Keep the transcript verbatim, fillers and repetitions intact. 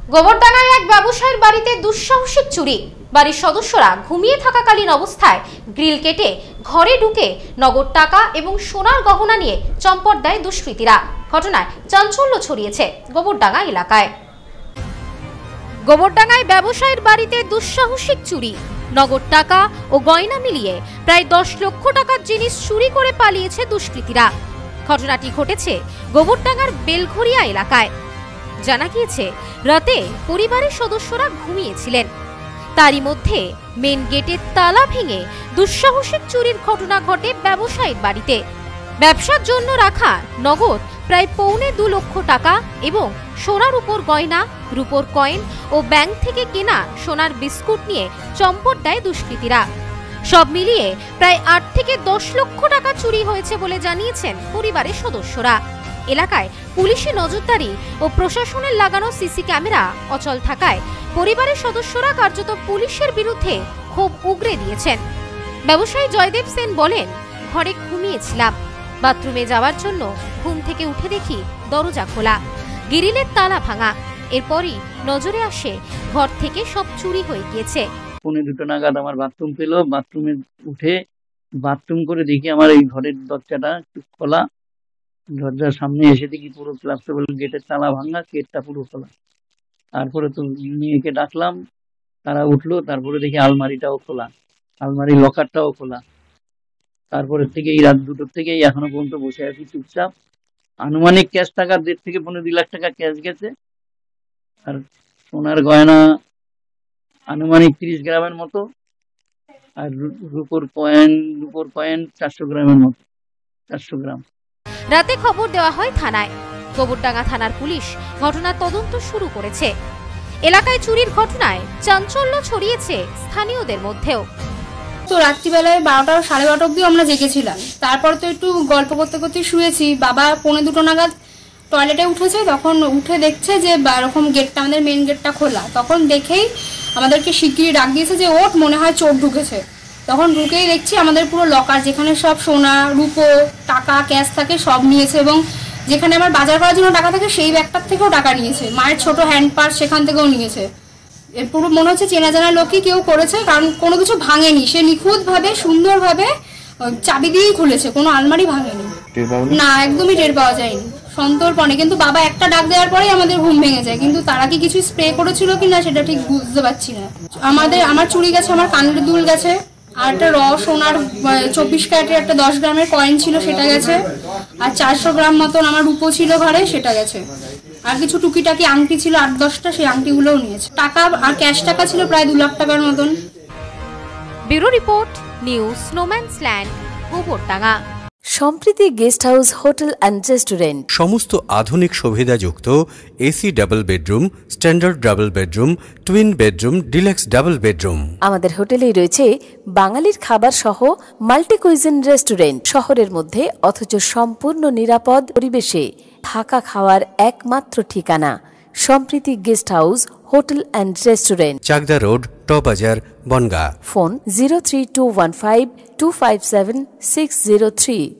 গোবরডাঙ্গায় এক ব্যবসায়ীর বাড়িতে দুঃসাহসিক চুরি। বাড়ির সদস্যরা ঘুমিয়ে থাকাকালীন অবস্থায় গ্রিল কেটে ঘরে ঢুকে নগদ টাকা এবং সোনার গহনা নিয়ে চম্পট দেয় দুষ্কৃতীরা। ঘটনায় চাঞ্চল্য ছড়িয়েছে গোবরডাঙ্গা এলাকায়। গোবরডাঙ্গায় ব্যবসায়ীর বাড়িতে দুঃসাহসিক চুরি। নগদ টাকা ও গয়না মিলিয়ে প্রায় দশ লক্ষ টাকার জিনিস চুরি করে পালিয়েছে দুষ্কৃতীরা। ঘটনাটি ঘটেছে গোবরডাঙ্গার বেলঘরিয়া এলাকায়। জানা গিয়েছে, রাতে পরিবারের সদস্যরা ঘুমিয়েছিলেন, তারই মধ্যে মেন গেটের তালা ভেঙে দুঃসাহসিক চুরির ঘটনা ঘটে ব্যবসায়ীর বাড়িতে। ব্যবসার জন্য রাখা নগদ প্রায় পৌনে দু লক্ষ টাকা এবং সোনার উপর গয়না, রূপোর কয়েন ও ব্যাংক থেকে কেনা সোনার বিস্কুট নিয়ে চম্পট দেয় দুষ্কৃতীরা। সব মিলিয়ে প্রায় আট থেকে দশ লক্ষ টাকা চুরি হয়েছে বলে জানিয়েছেন পরিবারের সদস্যরা। এলাকায় পুলিশি নজরদারি ও প্রশাসনের লাগানো সিসি ক্যামেরা অচল থাকায় পরিবারের সদস্যরা কার্যত পুলিশের বিরুদ্ধে ক্ষোভ উগরে দিয়েছেন। ব্যবসায়ী জয়দেব সেন বলেন, ঘরে ঘুমিয়েছিলাম, বাথরুমে যাওয়ার জন্য ঘুম থেকে উঠে দেখি দরজা খোলা, গ্রিলের তালা ভাঙা। এরপরই নজরে আসে ঘর থেকে সব চুরি হয়ে গিয়েছে। পৌনে দুটো নাগাদ আমার বাথরুম পেল, বাথরুমে উঠে বাথরুম করে দেখি আমার এই ঘরের দরজাটা খোলা। দরজার সামনে এসে দেখি পুরো ক্লাবটেবল গেটের তালা ভাঙা, গেটটা পুরো খোলা। তারপরে তো মেয়েকে ডাকলাম, তারা উঠলো। তারপরে দেখি আলমারিটাও খোলা, আলমারি লকারটাও খোলা। তারপরে থেকে এই রাত দুটোর থেকে এখনো পর্যন্ত বসে আছি চুপচাপ। আনুমানিক ক্যাশ টাকা দেড় থেকে পনেরো দুই লাখ টাকা ক্যাশ গেছে, আর সোনার গয়না আনুমানিক তিরিশ গ্রামের মতো, আর রূপোর কয়েন রূপোর কয়েন চারশো গ্রামের মতো, চারশো গ্রাম। রাতে খবর দেওয়া হয় থানায়। গোবরডাঙ্গা থানার পুলিশ ঘটনার তদন্ত শুরু করেছে। এলাকায় চুরির ঘটনায় চাঞ্চল্য ছড়িয়েছে স্থানীয়দের মধ্যেও। তো রাত্রিবেলায় বারোটা সাড়ে বারোটা অব্দি আমরা জেগেছিলাম। তারপর তো একটু গল্প করতে করতে শুয়েছি। বাবা পৌনে দুটো নাগাদ টয়লেটে উঠেছে, তখন উঠে দেখছে যে এরকম গেটটা, আমাদের মেন গেটটা খোলা। তখন দেখেই আমাদেরকে শিগগিরই ডাক দিয়েছে যে ওঠ, মনে হয় চোর ঢুকেছে। তখন ঢুকেই দেখছি আমাদের পুরো লকার, যেখানে সব সোনা, রূপো, টাকা, ক্যাশ থাকে সব নিয়েছে, এবং যেখানে আমার বাজার করার জন্য টাকা থাকে সেই ব্যাগটার থেকেও টাকা নিয়েছে। মায়ের ছোট হ্যান্ড পার্স সেখান থেকেও নিয়েছে। এর পুরো মনে হচ্ছে চেনা জানা লোকই কেউ করেছে, কারণ কোনো কিছু ভাঙেনি। সে নিখুঁতভাবে সুন্দরভাবে চাবি দিয়েই খুলেছে, কোনো আলমারি ভাঙেনি। না, একদমই টের পাওয়া যায়নি সন্তর্পণে। কিন্তু বাবা একটা ডাক দেওয়ার পরেই আমাদের ঘুম ভেঙে যায়। কিন্তু তারা কি কিছু স্প্রে করেছিল কিনা সেটা ঠিক বুঝতে পারছি না। আমাদের আমার চুরি গেছে, আমার কানের দুল গেছে, আর একটা র সোনার চব্বিশ ক্যারেটের একটা দশ গ্রামের কয়েন ছিল সেটা গেছে, আর চারশো গ্রাম মতন আমার রূপো ছিল ঘরে, সেটা গেছে। আর কিছু টুকিটাকি আংটি ছিল আট দশটা, সেই আংটিগুলোও নিয়েছে। টাকা আর ক্যাশ টাকা ছিল প্রায় দু লাখ টাকার মতন। Bureau report, news snowman's land, Gobardanga. Sampriti guest house, hotel and restaurant. সমস্ত আধুনিক সুবিধাযুক্ত AC double bedroom, standard double bedroom, twin bedroom, deluxe double bedroom. আমাদের হোটেলেই রয়েছে বাঙালির খাবার সহ মাল্টি কুইজিন রেস্টুরেন্ট। শহরের মধ্যে অথচ সম্পূর্ণ নিরাপদ পরিবেশে থাকা খাওয়ার একমাত্র ঠিকানা Sampriti guest house, hotel and restaurant, Chakdah road, টবাজার, Bangaon. Phone zero three two one five two five seven six zero three.